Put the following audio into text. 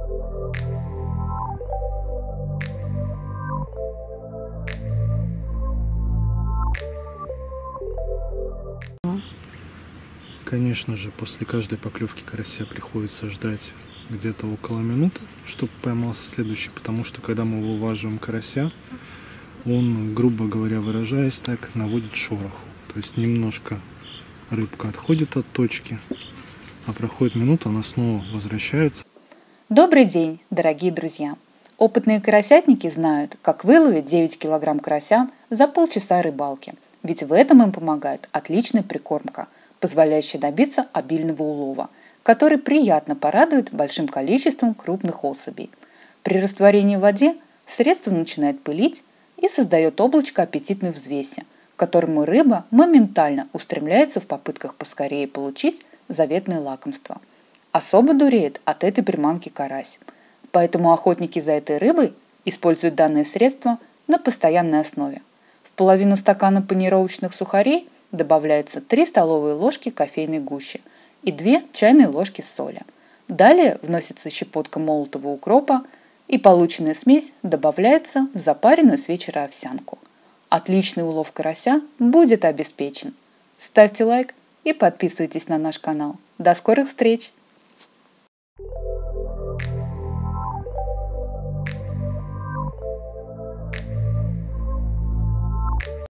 Конечно же, после каждой поклевки карася приходится ждать где-то около минуты, чтобы поймался следующий, потому что когда мы вываживаем карася, он, грубо говоря, выражаясь так, наводит шороху. То есть немножко рыбка отходит от точки, а проходит минута, она снова возвращается. Добрый день, дорогие друзья! Опытные карасятники знают, как выловить 9 килограмм карася за полчаса рыбалки, ведь в этом им помогает отличная прикормка, позволяющая добиться обильного улова, который приятно порадует большим количеством крупных особей. При растворении в воде средство начинает пылить и создает облачко аппетитной взвеси, к которому рыба моментально устремляется в попытках поскорее получить заветное лакомство. Особо дуреет от этой приманки карась, поэтому охотники за этой рыбой используют данное средство на постоянной основе. В половину стакана панировочных сухарей добавляются 3 столовые ложки кофейной гущи и 2 чайные ложки соли. Далее вносится щепотка молотого укропа, и полученная смесь добавляется в запаренную с вечера овсянку. Отличный улов карася будет обеспечен. Ставьте лайк и подписывайтесь на наш канал. До скорых встреч!